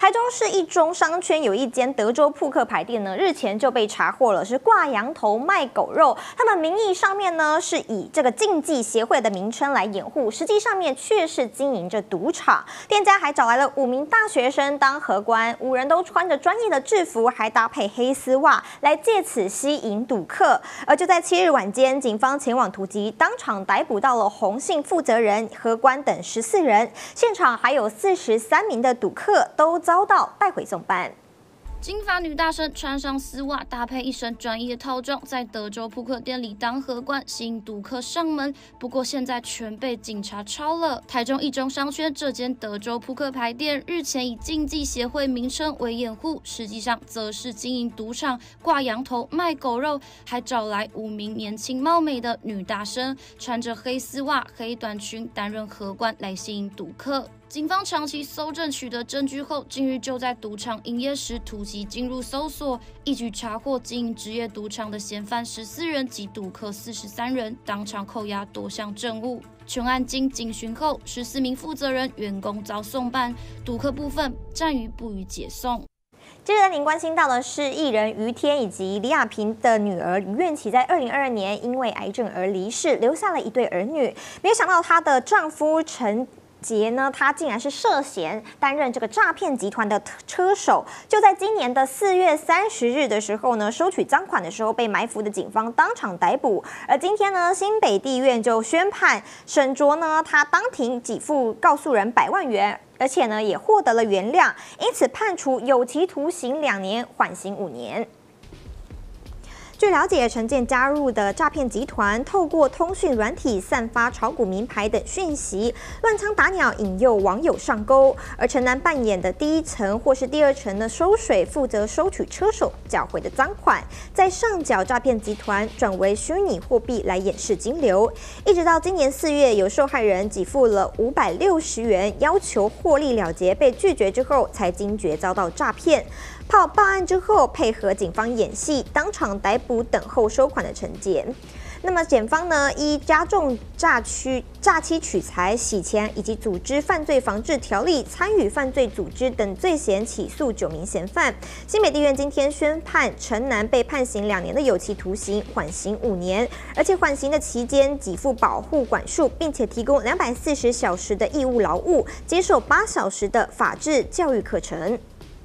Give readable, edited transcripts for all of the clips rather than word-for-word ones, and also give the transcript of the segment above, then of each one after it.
台中市一中商圈有一间德州扑克牌店呢，日前就被查获了，是挂羊头卖狗肉。他们名义上面呢是以这个竞技协会的名称来掩护，实际上面却是经营着赌场。店家还找来了5名大学生当荷官，5人都穿着专业的制服，还搭配黑丝袜，来借此吸引赌客。而就在7日晚间，警方前往突击，当场逮捕到了洪姓负责人、荷官等14人，现场还有43名的赌客都遭到带回送办。 金发女大生穿上丝袜，搭配一身专业套装，在德州扑克店里当荷官，吸引赌客上门。不过现在全被警察抄了。台中一中商圈这间德州扑克牌店日前以竞技协会名称为掩护，实际上则是经营赌场，挂羊头卖狗肉，还找来5名年轻貌美的女大生，穿着黑丝袜、黑短裙担任荷官来吸引赌客。警方长期搜证取得证据后，近日就在赌场营业时突击进入搜索，一举查获经营职业赌场的嫌犯14人及赌客43人，当场扣押多项证物。全案经警询后，14名负责人、员工遭送办，赌客部分暂予不予解送。 接着您关心到的是艺人于天以及李亚平的女儿于愿琪，在2022年因为癌症而离世，留下了一对儿女。没有想到她的丈夫陈杰呢，他竟然是涉嫌担任这个诈骗集团的车手。就在今年的4月30日的时候呢，收取赃款的时候被埋伏的警方当场逮捕。而今天呢，新北地院就宣判沈卓呢，他当庭给付告诉人100万元，而且呢也获得了原谅，因此判处有期徒刑2年，缓刑5年。据了解，陈建加入的诈骗集团透过通讯软体散发炒股名牌等讯息，乱枪打鸟，引诱网友上钩。而陈楠扮演的第1层或是第2层的收水，负责收取车手缴回的赃款，再上缴诈骗集团，转为虚拟货币来掩饰金流。一直到今年4月，有受害人给付了560元，要求获利了结，被拒绝之后，才惊觉遭到诈骗。报案之后，配合警方演戏，当场逮捕等候收款的陈杰。那么检方呢，依加重诈欺取财、洗钱以及组织犯罪防治条例参与犯罪组织等罪嫌起诉9名嫌犯。新北地院今天宣判陈楠被判刑2年的有期徒刑，缓刑5年，而且缓刑的期间给付保护管束，并且提供240小时的义务劳务，接受8小时的法治教育课程。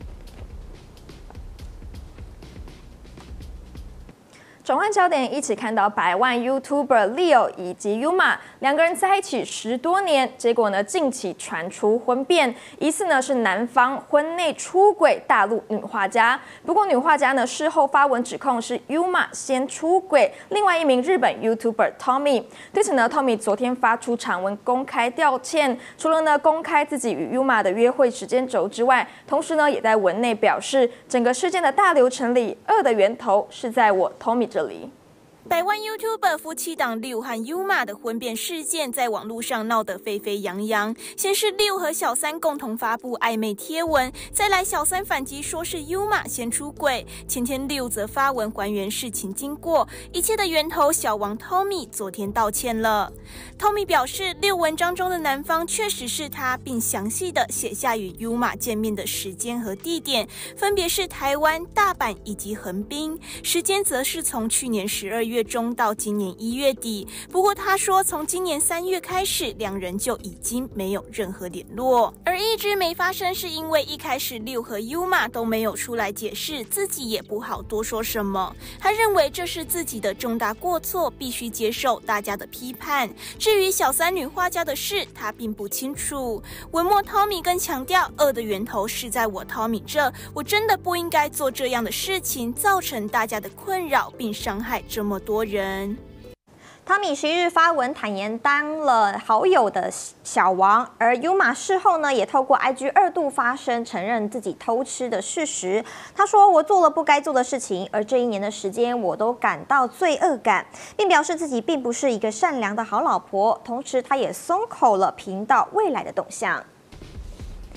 转换焦点，一起看到100万 YouTuber Leo 以及 Yuma 2个人在一起10多年，结果呢，近期传出婚变，疑似呢是男方婚内出轨大陆女画家。不过女画家呢事后发文指控是 Yuma 先出轨另外一名日本 YouTuber Tommy。对此呢 ，Tommy 昨天发出长文公开道歉，除了呢公开自己与 Yuma 的约会时间轴之外，同时呢也在文内表示，整个事件的大流程里，恶的源头是在我 Tommy 这里。 100万 YouTuber 夫妻档Liu和 Yuma 的婚变事件在网络上闹得沸沸扬扬。先是Liu和小三共同发布暧昧贴文，再来小三反击说是 Yuma 先出轨。前天Liu则发文还原事情经过，一切的源头小王 Tommy 昨天道歉了。Tommy 表示，Liu文章中的男方确实是他，并详细的写下与 Yuma 见面的时间和地点，分别是台湾、大阪以及横滨，时间则是从去年12月中到今年1月底。不过他说，从今年3月开始，2人就已经没有任何联络，而一直没发生是因为一开始Liu和 Yuma 都没有出来解释，自己也不好多说什么。他认为这是自己的重大过错，必须接受大家的批判。至于小三女画家的事，他并不清楚。文末 Tommy 更强调，恶的源头是在我 Tommy 这，我真的不应该做这样的事情，造成大家的困扰，并伤害这么多人。 Tommy 11日发文坦言当了好友的小王，而 Yuma 事后呢也透过 IG 2度发声，承认自己偷吃的事实。他说：“我做了不该做的事情，而这1年的时间我都感到罪恶感，并表示自己并不是一个善良的好老婆。”同时，他也松口了频道未来的动向。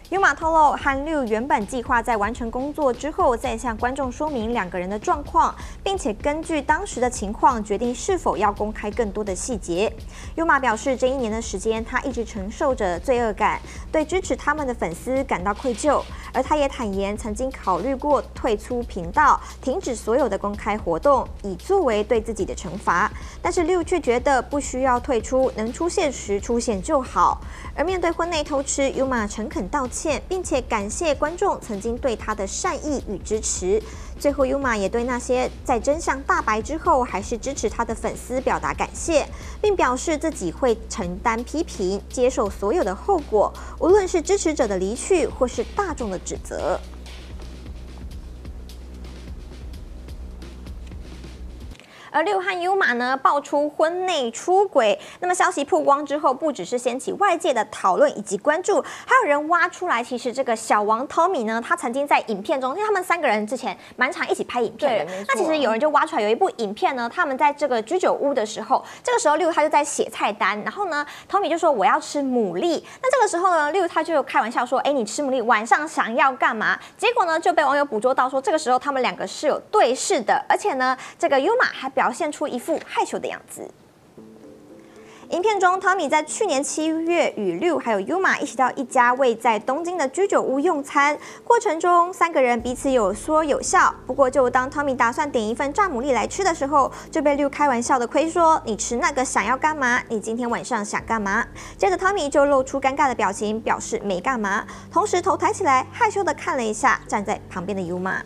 Yuma 透露，和Liu原本计划在完成工作之后，再向观众说明两个人的状况，并且根据当时的情况决定是否要公开更多的细节。Yuma 表示，这1年的时间，他一直承受着罪恶感，对支持他们的粉丝感到愧疚。而他也坦言，曾经考虑过退出频道，停止所有的公开活动，以作为对自己的惩罚。但是Liu却觉得不需要退出，能出现时出现就好。而面对婚内偷吃，Yuma 诚恳道歉，并且感谢观众曾经对他的善意与支持。最后，Yuma 也对那些在真相大白之后还是支持他的粉丝表达感谢，并表示自己会承担批评，接受所有的后果，无论是支持者的离去或是大众的指责。而Liu和Yuma呢爆出婚内出轨，那么消息曝光之后，不只是掀起外界的讨论以及关注，还有人挖出来，其实这个小王 Tommy 呢，他曾经在影片中，因为他们3个人之前蛮常一起拍影片的，那其实有人就挖出来有一部影片呢，他们在这个居酒屋的时候，这个时候Liu他就在写菜单，然后呢 Tommy 就说我要吃牡蛎，那这个时候呢Liu他就开玩笑说，你吃牡蛎晚上想要干嘛？结果呢就被网友捕捉到说，这个时候他们2个是有对视的，而且呢这个 Yuma 还表现出一副害羞的样子。影片中 ，Tommy 在去年7月与Liu还有 Yuma 一起到一家位在东京的居酒屋用餐，过程中3个人彼此有说有笑。不过，就当 Tommy 打算点一份炸牡蛎来吃的时候，就被Liu开玩笑的亏说：“你吃那个想要干嘛？你今天晚上想干嘛？”接着 Tommy 就露出尴尬的表情，表示没干嘛，同时头抬起来，害羞的看了一下站在旁边的 Yuma。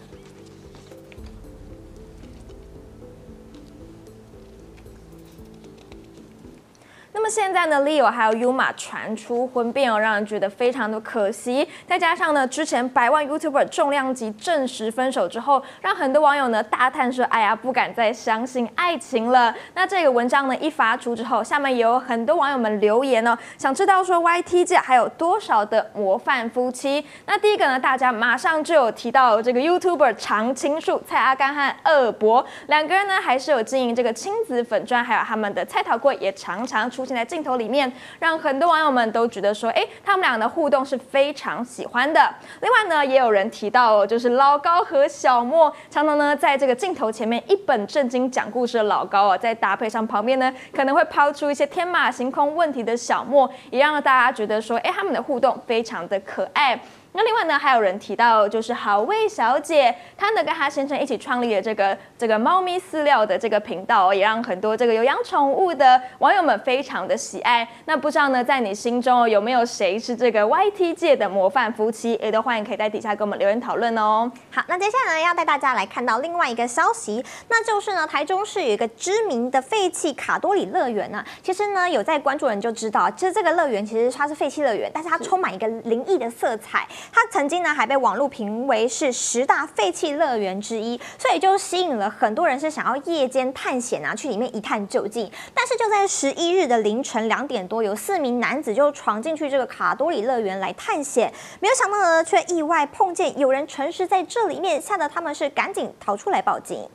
那么现在呢 ，Leo 还有 Yuma 传出婚变哦，让人觉得非常的可惜。再加上呢，之前100万 YouTuber 重量级证实分手之后，让很多网友呢大叹说：“哎呀，不敢再相信爱情了。”那这个文章呢一发出之后，下面也有很多网友们留言哦，想知道说 YT 界还有多少的模范夫妻。那第一个呢，大家马上就有提到这个 YouTuber 常青树蔡阿干和二伯2个人呢，还是有经营这个亲子粉专，还有他们的菜头柜也常常出现在镜头里面，让很多网友们都觉得说，他们俩的互动是非常喜欢的。另外呢，也有人提到就是老高和小莫，常常呢在这个镜头前面一本正经讲故事的老高啊，在搭配上旁边呢可能会抛出一些天马行空问题的小莫，也让大家觉得说，他们的互动非常的可爱。那另外呢，还有人提到就是好味小姐，她呢跟她先生一起创立了这个猫咪饲料的这个频道，也让很多这个有养宠物的网友们非常的喜爱。那不知道呢，在你心中有没有谁是这个 YT 界的模范夫妻？也都欢迎可以在底下跟我们留言讨论哦。 好，那接下来呢要带大家来看到另外一个消息，那就是呢台中市有一个知名的废弃卡多里乐园呢，其实呢有在关注的人就知道，其实这个乐园其实它是废弃乐园，但是它充满一个灵异的色彩。它曾经呢还被网络评为是10大废弃乐园之一，所以就吸引了很多人是想要夜间探险啊，去里面一探究竟。但是就在11日的凌晨2点多，有4名男子就闯进去这个卡多里乐园来探险，没有想到呢，却意外碰见有人沉尸在这里面，吓得他们是赶紧逃出来报警。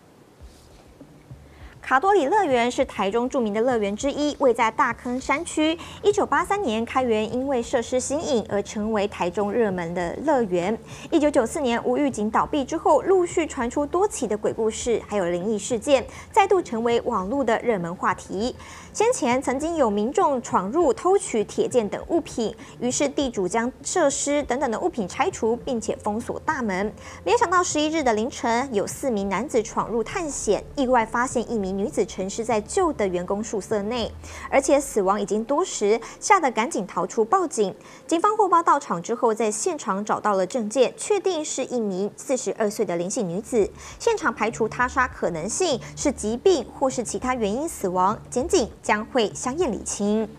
卡多里乐园是台中著名的乐园之一，位在大坑山区。1983年开园，因为设施新颖而成为台中热门的乐园。1994年无预警倒闭之后，陆续传出多起的鬼故事，还有灵异事件，再度成为网络的热门话题。先前曾经有民众闯入偷取铁件等物品，于是地主将设施等等的物品拆除，并且封锁大门。没有想到11日的凌晨，有4名男子闯入探险，意外发现1名女子沉尸在旧的员工宿舍内，而且死亡已经多时，吓得赶紧逃出报警。警方获报到场之后，在现场找到了证件，确定是1名42岁的林姓女子，现场排除他杀可能性，是疾病或是其他原因死亡，检警将会相验理清。